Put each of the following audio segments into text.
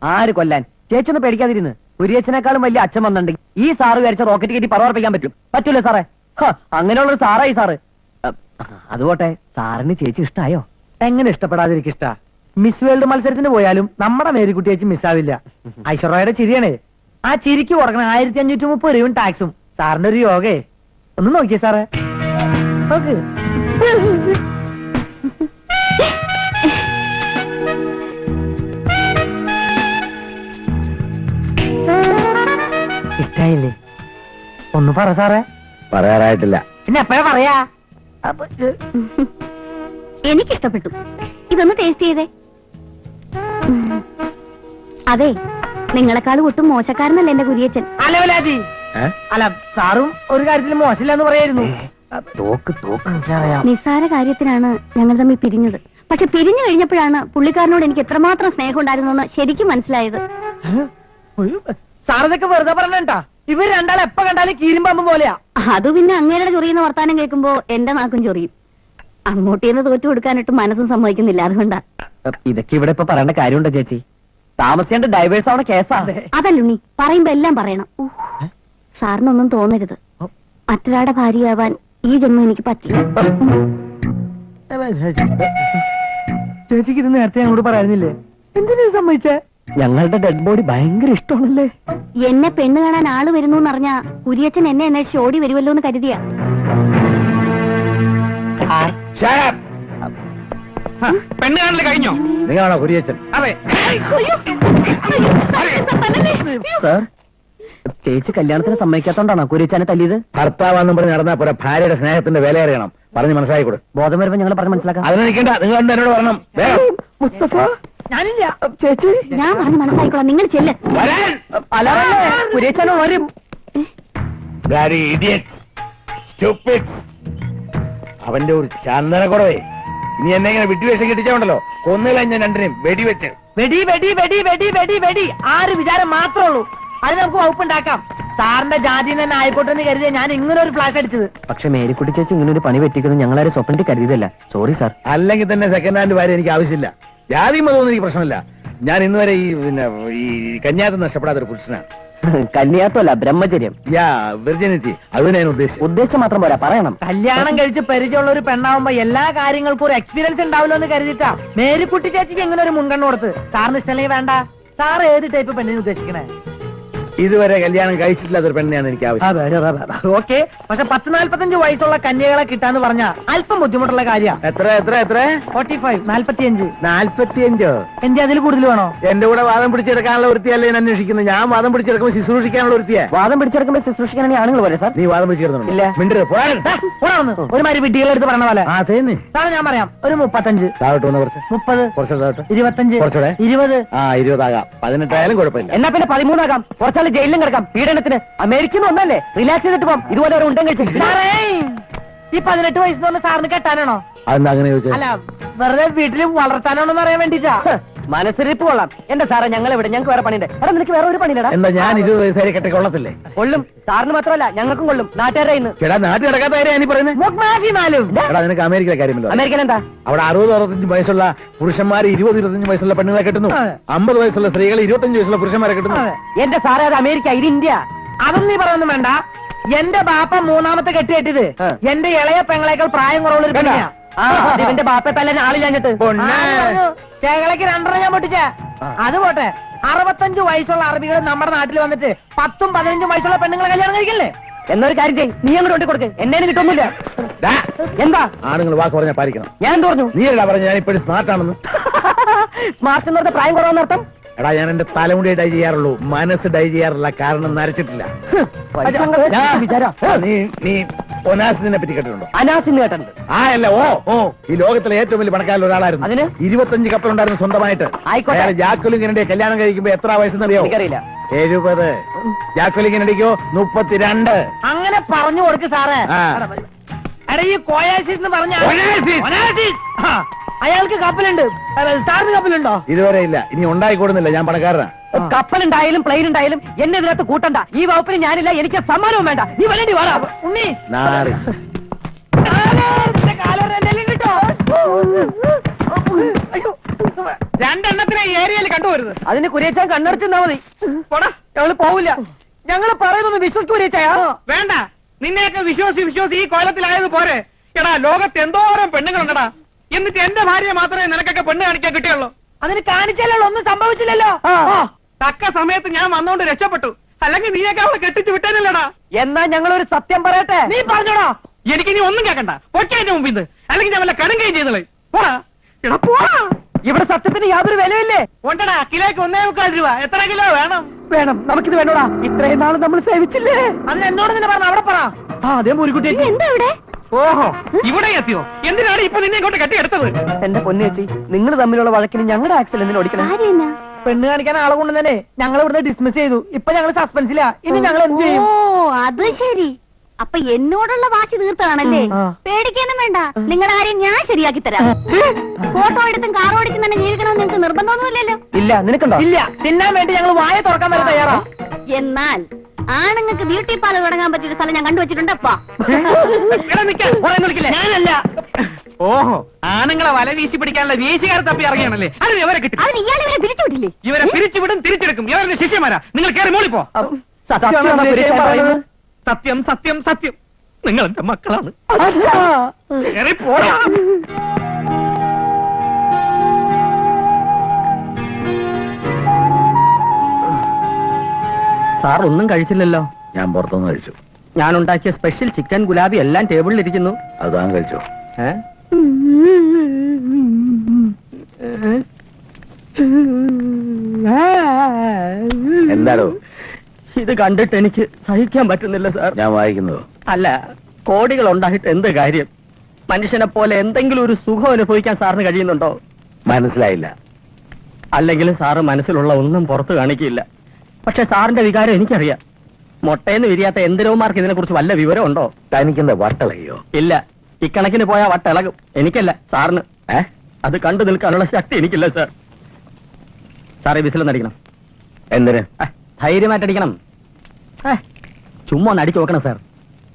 ആര് കൊല്ലാൻ? ചേച്ചി ഒന്ന് പേടിക്കാതിരുന്ന്. കുര്യച്ചനേക്കാളും വലിയ അച്ഛൻ വന്നിട്ടുണ്ടെങ്കിൽ ഈ സാറ് വിചാരിച്ച റോക്കറ്റ് കയറ്റി പറവർപ്പിക്കാൻ പറ്റൂലേ സാറേ? അങ്ങനെയുള്ളൊരു സാറായി സാറ്. അതുപോട്ടെ, സാറിന് ചേച്ചി ഇഷ്ടായോ? എങ്ങനെ ഇഷ്ടപ്പെടാതിരിക്കും? ഇഷ്ട. മിസ് വേൾഡ് മത്സരത്തിന് പോയാലും നമ്മുടെ മേരിക്കുട്ടി ചേച്ചി മിസ്സാവില്ല. ഐശ്വര്യയുടെ ചിരിയാണേ. ആ ചിരിക്ക് കൊടുക്കണം 1530 രൂപയും ടാക്സും. സാറിന്റെ ഒരു യോഗേ. ഒന്ന് നോക്കിയേ സാറേ. ഇഷ്ടായില്ലേ? ഒന്ന് പറ സാറേ. പറയാറായിട്ടില്ല. പിന്നെ എപ്പോഴാ പറയാ? എനിക്കിഷ്ടപ്പെട്ടു. ഇതൊന്ന് ടേസ്റ്റ് ചെയ്തേ. അതെ, നിങ്ങളെക്കാളും ഒട്ടും മോശക്കാരനല്ല എന്റെ കുര്യച്ചൻ. അലവലാതി. അല്ല, സാറും ഒരു കാര്യത്തിൽ മോശമില്ല എന്ന് പറയായിരുന്നു. നിസ്സാര കാര്യത്തിനാണ് ഞങ്ങൾ തമ്മിൽ പിരിഞ്ഞത്. പക്ഷെ പിരിഞ്ഞു കഴിഞ്ഞപ്പോഴാണ് പുള്ളിക്കാരനോട് എനിക്ക് എത്രമാത്രം സ്നേഹം ഉണ്ടായിരുന്നെന്ന് ശരിക്കും മനസ്സിലായത്. സാറിതൊക്കെ വെറുതെ പറഞ്ഞാ. ഇവർ രണ്ടാളും എപ്പ കണ്ടാലും കീരിമ്പാമ്പ് പോലെയാ. അത് പിന്നെ അങ്ങേരുടെ ചൊറിയുന്ന വർത്താനം കേൾക്കുമ്പോ എന്റെ നാക്കും ചൊറിയും. അങ്ങോട്ടേന്ന് തോറ്റു കൊടുക്കാനിട്ട് മനസ്സും സമ്മതിക്കുന്നില്ല. അതുകൊണ്ടാ. ഇതൊക്കെ ഇവിടെ ഇപ്പൊ പറയേണ്ട കാര്യമുണ്ടോ ചേച്ചി? താമസിയാണ്ട് ഡൈവേഴ്സ് ആവണ കേസാ. അതല്ലുണ്ണി, പറയുമ്പോ എല്ലാം പറയണം. സാറിനൊന്നും തോന്നരുത്. മറ്റൊരാളുടെ ഭാര്യയാവാൻ ഈ ജന്മം എനിക്ക് പറ്റില്ല. ചേച്ചിക്ക് ഇത് നേരത്തെ ഞങ്ങളോട് പറയാനില്ലേ? എന്തിനാ സമ്മതിച്ചേ? ഞങ്ങളുടെ ഡെഡ് ബോഡി ഭയങ്കര ഇഷ്ടമാണല്ലേ. എന്നെ പെണ്ണ് കാണാൻ ആള് വരുന്നു എന്നറിഞ്ഞ കുര്യച്ചൻ എന്നെ അന്വേഷിച്ച് ഓടി വരുമല്ലോ എന്ന് കരുതിയ. പെണ്ണ് കാണൽ കഴിഞ്ഞോ? നിങ്ങളാണോ കുര്യച്ചൻ? അതെ. സാർ, ചേച്ചി കല്യാണത്തിന് സമ്മതിക്കാത്തോണ്ടാണോ കുര്യച്ചനെ തല്ലിയത്? ഭർത്താവാന്നും പറഞ്ഞ് നടന്നാ പോരാ, ഭാര്യയുടെ സ്നേഹത്തിന്റെ വില അറിയണം. പറഞ്ഞ് മനസ്സിലായിക്കൂടെ? ബോധം വരുമ്പോ ഞങ്ങൾ പറഞ്ഞ് മനസ്സിലാക്കാം. അതിന് നിൽക്കണ്ട, നിങ്ങൾ എന്നോട് പറയണം. മുസ്തഫ, ഞാനില്ല. ചേച്ചി, ഞാൻ പറഞ്ഞ് മനസ്സിലായിക്കോളാം. നിങ്ങൾ ചെല്ല്. കുര്യച്ചനോ വരും. അവന്റെ ഒരു ചന്ദന കുറവേ. ഇനി എന്നെ ഇങ്ങനെ വിട്ടുവേഷം കിട്ടിച്ചോണ്ടല്ലോ, കൊന്നുകള ഞാൻ രണ്ടിനെയും വെടിവെച്ച്. വെടി വെടി വെടി വെടി വെടി വെടി. ആര് വിചാരം മാത്രമേ ഉള്ളൂ. അത് നമുക്ക് വകുപ്പുണ്ടാക്കാം. സാറിന്റെ ജാതി തന്നെ ആയിക്കോട്ടെ എന്ന് കരുതിയ ഞാൻ ഇങ്ങനെ ഒരു ഫ്ലാഷ് അടിച്ചത്. പക്ഷെ മേരിക്കുട്ടി ചേച്ചി ഇങ്ങനെ ഒരു പണി പറ്റിക്കുന്നത് ഞങ്ങളാരും സ്വപ്നത്തിൽ കരുതിയതല്ല. Sorry sir. അല്ലെങ്കിൽ തന്നെ സെക്കൻഡ് ഹാൻഡ് ഭാര്യ എനിക്ക് ആവശ്യമില്ല. ജാതി മതമൊന്നും എനിക്ക് പ്രശ്നമില്ല. ഞാൻ ഇന്ന് വരെ ഈ കന്യാത്തം നഷ്ടപ്പെടാത്തൊരു പുരുഷനാണ്. കന്യാത്തല്ല, ബ്രഹ്മചര്യം. വിർജിനിറ്റി. അത് ഞാൻ ഉദ്ദേശം മാത്രം പോരാ, പറയണം. കല്യാണം കഴിച്ച് പരിചയമുള്ള ഒരു പെണ്ണാവുമ്പോ എല്ലാ കാര്യങ്ങൾക്കും ഒരു എക്സ്പീരിയൻസ് ഉണ്ടാവില്ലോ എന്ന് കരുതിട്ടാ മേരിക്കുട്ടി ചേച്ചിക്ക് എങ്ങനെ ഒരു മുൻഗണന കൊടുത്ത്. സാറിന് ഇഷ്ടമല്ലെങ്കിൽ വേണ്ട. സാർ ഏത് ടൈപ്പ് പെണ്ണിനെ ഉദ്ദേശിക്കണേ? ഇതുവരെ കല്യാണം കഴിച്ചിട്ടില്ലാത്തൊരു പെണ്ണിനെയാണ് എനിക്ക് ആവശ്യം. ഓക്കെ, പക്ഷെ 10-45 വയസ്സുള്ള കന്യകളെ കിട്ടാന്ന് പറഞ്ഞാ അല്പം ബുദ്ധിമുട്ടുള്ള കാര്യമാണ്. എത്ര എത്ര എത്ര? 45, 45. 45? എന്റെ അതിൽ കൂടുതൽ വേണോ? എന്റെ കൂടെ വാദം പിടിച്ചെടുക്കാനുള്ള വൃത്തിയല്ലേ ഞാൻ അന്വേഷിക്കുന്നത്. ഞാൻ വാദം പിടിച്ചെടുക്കുമ്പോൾ ശുശ്രൂഷിക്കാനുള്ള വൃത്തിയാ. വാദം പിടിച്ചെടുക്കുമ്പോൾ ശുശ്രൂഷിക്കാനാണ് ആണുങ്ങൾ പോലെ സാർ. നീ വാദം പിടിച്ചെടുക്കണം. ഇല്ല. ഒരുമാതിരി വിഡ്ഢികളെടുത്ത് പറഞ്ഞ പോലെ. അതേന്ന് സാറ് ഞാൻ പറയാം. ഒരു 35. താഴോട്ട് വന്ന കുറച്ച്. 30. കുറച്ച് താഴോട്ട്. 25. കുറച്ചുകൂടെ. 20. 20 ആകാം. 18 ആയാലും കുഴപ്പമില്ല. എന്നാ പിന്നെ 13 ആകാം. കുറച്ചാൾ ജയിലിലും കിടക്കാം. പീഡനത്തിന് അമേരിക്കന്ന് ഒന്നല്ലേ? റിലാക്സ് ചെയ്തിട്ട് പോകാം. ഇതുപോലെ ഒരു ഉണ്ടെങ്കിൽ ഈ 18 വയസ്സെന്ന് പറഞ്ഞ സാറിന് കെട്ടാനാണോ? അതെന്താ അങ്ങനെ ചോദിച്ചത്? അല്ല, വെറുതെ വീട്ടിലും വളർത്താനാണോ എന്ന് അറിയാൻ വേണ്ടിട്ടാ. മനസ്സിരിപ്പ് കൊള്ളാം. എന്റെ സാറേ, ഞങ്ങൾ ഇവിടെ ഞങ്ങൾക്ക് വേറെ പണിയുണ്ട്. എടാ, നിനക്ക് വേറെ ഒരു പണിയില്ലടാ. എന്താ ഞാൻ 20 വയസ്സായി കെട്ടി കൊള്ളത്തില്ലേ? കൊള്ളും. സാറിന് മാത്രമല്ല ഞങ്ങൾക്കും കൊള്ളും. നാട്ടുകാരെ ഇന്ന് ചേട്ടാ, നാട്ടിൽ നടക്കാത്ത കാര്യം നീ പറയുന്നത്. എടാ, നിനക്ക് അമേരിക്കയിലെ കാര്യമല്ലോ. അമേരിക്കയിൽ എന്താ? അവിടെ 60-65 വയസ്സുള്ള പുരുഷന്മാർ 20-25 വയസ്സുള്ള പെണ്ണുങ്ങളെ കെട്ടുന്നു. 50 വയസ്സുള്ള സ്ത്രീകൾ 25 വയസ്സുള്ള പുരുഷന്മാരെ കെട്ടുന്നു. എന്റെ സാറേ, അത് അമേരിക്ക, ഇത് ഇന്ത്യ. അതൊന്നും നീ പറയൊന്നും വേണ്ട. എന്റെ ബാപ്പ 3ാമത്തെ കെട്ടി കെട്ടിയത് എന്റെ ഇളയ പെങ്ങളേക്കാൾ പ്രായം കുറവുള്ളൊരു പെണ്ണിയാ. ഇവന്റെ ബാപ്പയെ തല്ലാൻ ആളില്ലാഞ്ഞിട്ട് ചേകളയ്ക്ക് 2 ഞാൻ പൊട്ടിച്ച. അത് പോട്ടെ, 65 വയസ്സുള്ള അറബികൾ നമ്മുടെ നാട്ടിൽ വന്നിട്ട് 10-15 വയസ്സുള്ള പെണ്ണുങ്ങളെ കല്യാണം കഴിക്കല്ലേ? എന്നൊരു കാര്യം ചെയ്യും, നീ അങ്ങോട്ട് കൊണ്ടു കൊടുക്ക്. എന്നേനും കിട്ടുന്നില്ല. എന്താ ആണുങ്ങൾ വാക്ക് പറഞ്ഞാൽ പാലിക്കണം. ഞാൻ എന്ത് പറഞ്ഞു? നീ അല്ല പറഞ്ഞ ഞാൻ ഇപ്പോഴും സ്മാർട്ട് ആണെന്ന്. സ്മാർട്ട് എന്ന് പറഞ്ഞ പ്രായം കുറവെന്നർത്ഥം. എടാ, ഞാൻ എന്റെ തലമുടി ഡൈ ചെയ്യാറുള്ളൂ, മനസ്സ് ഡൈ ചെയ്യാറില്ല. കാരണം നരച്ചിട്ടില്ല. നീ ഒനാസിനെ പറ്റി കേട്ടിട്ടുണ്ടോ? അനാസിന് കേട്ടിട്ടുണ്ട്. അല്ല, ഈ ലോകത്തിലെ ഏറ്റവും വലിയ പണക്കാരിൽ ഒരാളായിരുന്നു. അതിന് 25 കപ്പലുണ്ടായിരുന്നു സ്വന്തമായിട്ട്. ജാക്കുലിൻ കെനഡിയെ കല്യാണം കഴിക്കുമ്പോ എത്ര വയസ്സെന്നറിയോ? എനിക്കറിയില്ല. 70. ജാക്കുലിൻ കെനഡിക്കോ 32. അങ്ങനെ പറഞ്ഞു കൊടുക്ക് സാറേ. എടാ, ഈ കോയാസിസ് എന്ന് പറഞ്ഞ അയാൾക്ക് കപ്പലുണ്ട്. സാറിന് കപ്പലുണ്ടോ? ഇതുവരെ ഇല്ല. ഇനി ഉണ്ടായിക്കോടുന്നില്ല. ഞാൻ പണക്കാരനാ. കപ്പലുണ്ടായാലും പ്ലെയിൻ ഉണ്ടായാലും എന്നെ ഇതിനകത്ത് കൂട്ടണ്ട. ഈ വകുപ്പിന് ഞാനില്ല. എനിക്ക് സമ്മാനവും വേണ്ട. നീ വേണ്ടി വാടാ ഉണ്ണി. കാലം കിട്ടോ? രണ്ടെണ്ണത്തിനെ ഈ ഏരിയയിൽ കണ്ടുവരുത്. അതിന് കുരിയച്ചാൻ കണ്ണടച്ചെന്നാ മതി. പോടാ. ഞങ്ങള് പോവില്ല. ഞങ്ങള് പറയുന്നൊന്ന് വിശ്വസിക്കും കുരിയച്ചായ. വേണ്ട, നിന്നെയൊക്കെ വിശ്വസി ഈ കോലത്തിലായത് പോരെ. എടാ, ലോകത്ത് എന്തോരം പെണ്ണുങ്ങളുണ്ടടാ. എന്നിട്ട് എന്റെ ഭാര്യയെ മാത്രമേ നിനക്കൊക്കെ പെണ്ണ് കാണിക്കാൻ കിട്ടിയുള്ളൂ. അതിന് കാണിച്ചല്ലോ, ഒന്നും സംഭവിച്ചില്ലല്ലോ. തക്ക സമയത്ത് ഞാൻ വന്നോണ്ട് രക്ഷപ്പെട്ടു. അല്ലെങ്കിൽ നീയൊക്കെ അവളെ കെട്ടിച്ചു വിട്ടേനല്ലടാ. എന്നാ ഞങ്ങളൊരു സത്യം പറയട്ടെ. നീ പറഞ്ഞോടാ. എനിക്ക് നീ ഒന്നും കേൾക്കണ്ട. പൊയ്ക്കതിന്റെ മുമ്പിൽ നിന്ന്. അല്ലെങ്കിൽ ഞാൻ വല്ല കണുകയും ചെയ്തോളെ. പോടാ. എടാ പോടാ. ഇവിടെ സത്യത്തിന് യാതൊരു വിലയില്ലേ? ഉണ്ടടാ, കിലോയ്ക്ക് 1.25 രൂപ. എത്ര കിലോ വേണം? വേണം, നമുക്കിത് വേണോടാ. ഇത്രയും നാള് നമ്മൾ സേവിച്ചില്ലേ? അതിന് എന്നോട് തന്നെ പറഞ്ഞു. അവിടെ പറ. അതേ മുരുകുട്ടി. എന്താ ഇവിടെ? ഓഹോ, ഇവിടെ എത്തിയോ? എന്തിനാണ് ഇപ്പൊ നിന്നെ ഇങ്ങോട്ട് കെട്ടിയെടുത്തത്? എന്റെ പൊന്നേച്ചി, നിങ്ങൾ തമ്മിലുള്ള വഴക്കിന് ഞങ്ങളുടെ ആക്സിഡന്റിന് ഓടിക്കണം. കാര്യമെന്നാ? പെണ്ണ് കാണിക്കാൻ ആളെ കൊണ്ടുതന്നെ ഞങ്ങൾ ഇവിടുന്ന് ഡിസ്മിസ് ചെയ്തു. ഇപ്പൊ ഞങ്ങൾ സസ്പെൻസിലാ. ഇനി ഞങ്ങൾ എന്ത് ചെയ്യും? ഓ, അത് ശരി. അപ്പൊ എന്നോടുള്ള വാശി തീർത്തതാണല്ലേ? പേടിക്കൊന്നും വേണ്ട, നിങ്ങളുടെ കാര്യം ഞാൻ ശരിയാക്കി തരാം. ഫോട്ടോ എടുത്തും കാർ ഓടിച്ചും തന്നെ ജീവിക്കണമെന്ന് നിങ്ങൾക്ക് നിർബന്ധമൊന്നുമില്ലല്ലോ. ഇല്ല, നിനക്കുണ്ടോ? ഇല്ല, തിന്നാൻ വേണ്ടി ഞങ്ങൾ വായ തുറക്കാൻ വരെ തയ്യാറാ. എന്നാൽ ആണുങ്ങൾക്ക് ബ്യൂട്ടി പാർലർ തുടങ്ങാൻ പറ്റിയൊരു സ്ഥലം ഞാൻ കണ്ടുവച്ചിട്ടുണ്ടപ്പാ. ഞാനല്ല. ഓഹോ, ആണുങ്ങളെ വല വീശി പിടിക്കാനുള്ള വീശുകാരെ തപ്പി ഇറങ്ങിയാണല്ലേ? അത് ഇവരെ കിട്ടി. അവൻ ഇയാൾ ഇവരെ പിരിച്ചുവിട്ടില്ലേ? ഇവരെ പിരിച്ചുവിടും, തിരിച്ചെടുക്കും. ഇവരുടെ ശിഷ്യന്മാരാ. നിങ്ങൾ കയറി മോളിപ്പോ. സത്യം, സത്യം, സത്യം. നിങ്ങൾ എന്റെ മക്കളാണ്. കയറി പോടാ. സാർ ഒന്നും കഴിച്ചില്ലല്ലോ. ഞാൻ പുറത്തുനിന്ന് കഴിച്ചു. ഞാൻ ഉണ്ടാക്കിയ സ്പെഷ്യൽ ചിക്കൻ ഗുലാബി എല്ലാം ടേബിളിൽ ഇരിക്കുന്നു. അത് താൻ കഴിച്ചോ? എന്താണോ ഇത് കണ്ടിട്ട് എനിക്ക് സഹിക്കാൻ പറ്റുന്നില്ല സാർ. ഞാൻ വായിക്കുന്നതോ? അല്ല, കോടികൾ ഉണ്ടായിട്ട് എന്ത് കാര്യം? മനുഷ്യനെ പോലെ എന്തെങ്കിലും ഒരു സുഖം അനുഭവിക്കാൻ സാറിന് കഴിയുന്നുണ്ടോ? മനസ്സിലായില്ല. അല്ലെങ്കിൽ സാറ് മനസ്സിലുള്ള ഒന്നും പുറത്ത് കാണിക്കില്ല. പക്ഷെ സാറിന്റെ വികാരം എനിക്കറിയാം. മൊട്ടയെന്ന് വിരിയാത്ത എന്തിനോമാർക്ക് ഇതിനെ കുറിച്ച് വല്ല വിവരം ഉണ്ടോ? തനിക്കെന്താ വട്ടളയോ? ഇല്ല, ഇക്കണക്കിന് പോയാ വട്ടിളകും. എനിക്കല്ല, സാറിന്. അത് കണ്ടു നിൽക്കാനുള്ള ശക്തി എനിക്കില്ല സാർ. സാറേ, വിസിലൊന്നടിക്കണം. എന്തിന്? ധൈര്യമായിട്ടടിക്കണം. ചുമ്മാ ഒന്ന് അടിച്ചു നോക്കണം സാർ.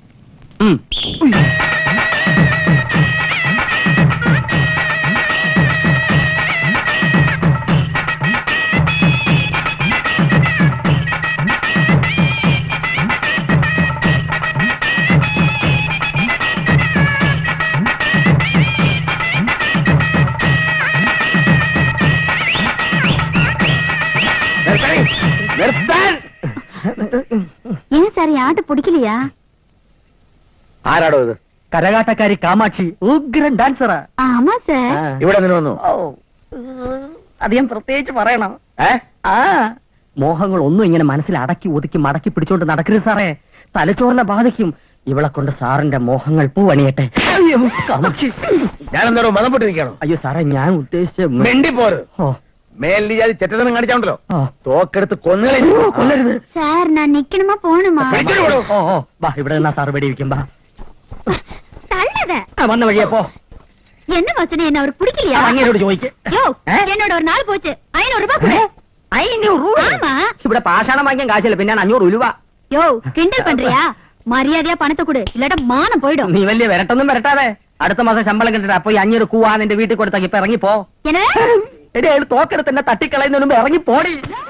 ஏன் சார் ஆட்டு பிடிக்கலையா? ആരാടോ ഇത്? കരകാട്ടക്കാരി കാമാക്ഷി, ഉഗ്രൻ ഡാൻസറാ. ആമാ സാർ. ഇവിടെ നിന്ന് വന്നു? അത് ഞാൻ പ്രത്യേകിച്ച് പറയണം. മോഹങ്ങൾ ഒന്നും ഇങ്ങനെ മനസ്സിൽ അടക്കി ഒതുക്കി മടക്കി പിടിച്ചോണ്ട് നടക്കരുത് സാറേ. തലച്ചോറിനെ ബാധിക്കും. ഇവളെ കൊണ്ട് സാറിന്റെ മോഹങ്ങൾ പൂവണിയട്ടെ. കാമാക്ഷി, ഞാനെന്തോ മതപ്പെട്ടിരിക്കണോ? അയ്യോ സാറേ, ഞാൻ ഉദ്ദേശിച്ച മെണ്ടിപ്പോര്. മേലി ജാതി ചെറ്റതനം കാണിച്ചാണ്ടല്ലോ, തോക്കെടുത്ത് കൊല്ലരുത് സാർ. ഞാൻ നിക്കണമാ പോണമാ? ഇവിടെ നിന്നാ സാറ് വെടിവെക്കും. തള്ളத വന്ന വഴിയെ പോ. என்ன வசனே? என்ன அவர் பிடிக்கலையா? അങ്ങേരോട് ചോദിക്ക്. யோ, என்னோட ஒரு நாள் போச்சு. 500 ரூபாய் கொடு. 500 രൂപ? ஆமா. ഇവിടെ പാഷാണം വാങ്ങിക്കാൻ കാശില്ല, പിന്നെ 500 രൂപ. யோ, கிண்டல் பண்றியா? மரியாதையா பணத்தை கொடு, இல்லட்ட மானம் போய்டும். നീ വലിയ വരട്ടൊന്നും വരട്ടാതെ. അടുത്ത മാസം ശമ്പളം കിട്ടിട്ട് അപ്പൊ 500 കൂവാ നിന്റെ വീട്ടിൽ കൊടുത്താക്കി ഇപ്പൊ ഇറങ്ങി പോ. என்ன? എടേ, തോക്കെടുത്ത് എന്നെ തട്ടിക്കളയുന്നതിന് മുമ്പ് ഇറങ്ങി പോടി.